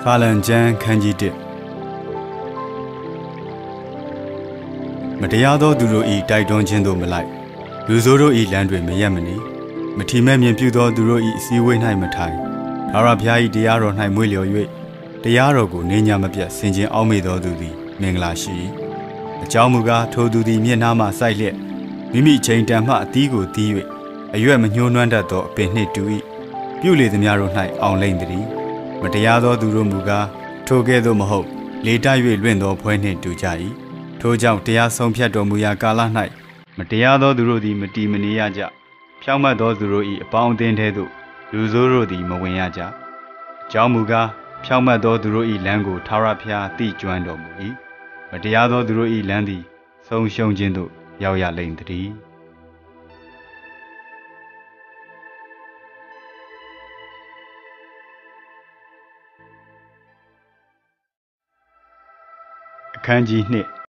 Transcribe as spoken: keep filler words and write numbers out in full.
ခါလန်ကျမ်းခန်းကြီးတစ်မတရားသောသူတို့၏တိုက်တွန်းခြင်းသို့မလိုက်လူဆိုးတို့၏လမ်းတွင်မရက်မနေမထီမဲ့မြင်ပြုသောသူတို့၏အစည်းအဝေး၌မထိုင်ထာဝရဘုရား၏တရားတော်၌မွေ့လျော်၍တရားတော်ကိုနေညာမပြတ်ဆင်ခြင်အောက်မေ့သောသူသည်မင်္ဂလာရှိ၏အကြောင်းမူကားထိုသူသည်မျက်နှာမှစိုက်လျက်မိမိချိန်တန်မှအသီးကိုသီး၍အရွက်မညှိုးနွမ်းတတ်သောအပင်နှင့်တူ၏ပြုလေသမျှတို့၌အောင်လိမ့်သည်မတရားသောသူတို့မူကားထိုကဲ့သို့မဟုတ်လေတိုက်၍လွင့်သောဖွဲနှင့်တူကြ၏ထိုကြောင့်တရားဆုံးဖြတ်တော်မူရာကာလ၌မတရားသောသူတို့သည်မတီမနေရကြဖြောင့်မတ်သောသူတို့၏အပေါင်းအသင်းထဲသို့လူဆိုးတို့သည်မဝင်ရကြအကြောင်းမူကားဖြောင့်မတ်သောသူတို့၏လမ်းကိုထာဝရဘုရားသိကျွမ်းတော်မူ၏မတရားသောသူတို့၏လမ်းသည်ဆုံးရှုံးခြင်းသို့ရောက်ရလိမ့်သတည်းအခန်းကြီးနှစ်